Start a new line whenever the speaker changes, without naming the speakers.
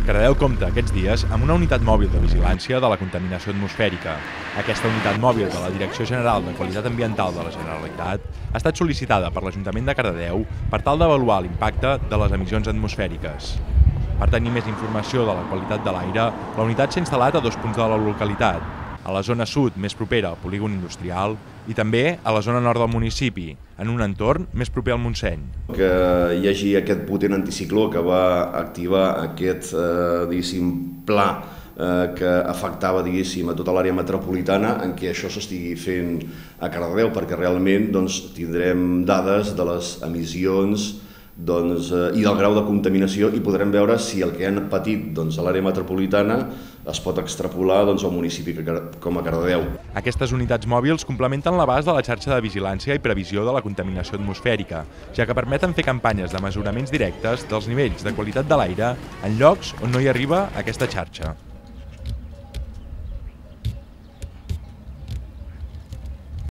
Cardedeu compta aquests dies amb una unitat mòbil de vigilància de la contaminació atmosfèrica. Aquesta unitat mòbil de la Direcció General de Qualitat Ambiental de la Generalitat ha estat sol·licitada per l'Ajuntament de Cardedeu per tal d'avaluar l'impacte de les emissions atmosfèriques. Per tenir més informació de la qualitat de l'aire, la unitat s'ha instal·lat a 2 punts de la localitat, a la zona sud, més propera al polígon industrial, i també a la zona nord del municipi, en un entorn més proper al Montseny.
Que hi hagi aquest potent anticicló que va activar aquest pla que afectava a tota l'àrea metropolitana, en què això s'estigui fent a Cardedeu, perquè realment tindrem dades de les emissions i del grau de contaminació i podrem veure si el que han patit a l'àrea metropolitana es pot extrapolar a un municipi com a Cardedeu.
Aquestes unitats mòbils complementen l'abast de la xarxa de vigilància i previsió de la contaminació atmosfèrica, ja que permeten fer campanyes de mesuraments directes dels nivells de qualitat de l'aire en llocs on no hi arriba aquesta xarxa.